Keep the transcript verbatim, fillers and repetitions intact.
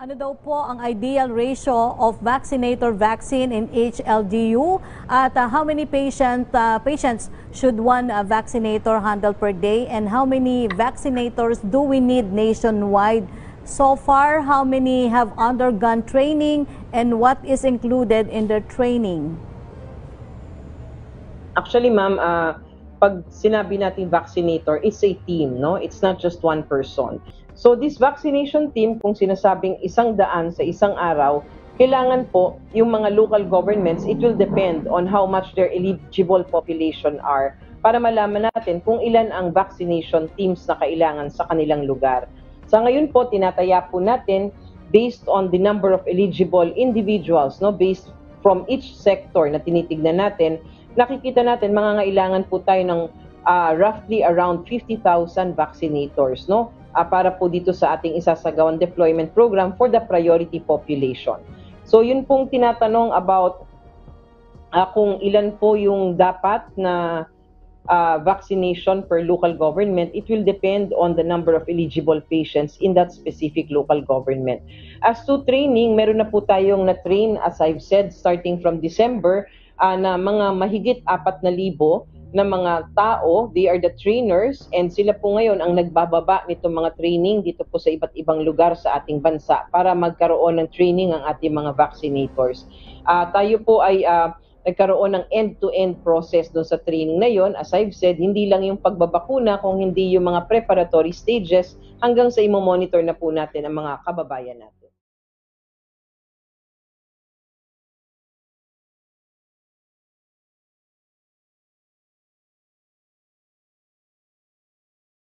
Ano daw po ang ideal ratio of vaccinator vaccine in H L D U at uh, how many patient, uh, patients should one uh, vaccinator handle per day, and how many vaccinators do we need nationwide? So far, how many have undergone training and what is included in their training? Actually, ma'am, uh, pag sinabi natin vaccinator, it's a team, no? It's not just one person. So this vaccination team, kung sinasabing isang daan sa isang araw, kailangan po yung mga local governments, it will depend on how much their eligible population are para malaman natin kung ilan ang vaccination teams na kailangan sa kanilang lugar. Sa ngayon po, tinataya po natin based on the number of eligible individuals, no, based from each sector na tinitignan natin, nakikita natin mangangailangan po tayo ng uh, roughly around fifty thousand vaccinators, no? Uh, para po dito sa ating isasagawang deployment program for the priority population. So yun pong tinatanong about uh, kung ilan po yung dapat na uh, vaccination per local government. It will depend on the number of eligible patients in that specific local government. As to training, meron na po tayong na-train, as I've said, starting from December, uh, na mga mahigit apat na libo na mga tao. They are the trainers, and sila po ngayon ang nagbababa nitong mga training dito po sa iba't ibang lugar sa ating bansa para magkaroon ng training ang ating mga vaccinators. Uh, tayo po ay uh, nagkaroon ng end-to-end process doon sa training na yon. As I've said, hindi lang yung pagbabakuna, kung hindi yung mga preparatory stages hanggang sa imo-monitor na po natin ang mga kababayan natin.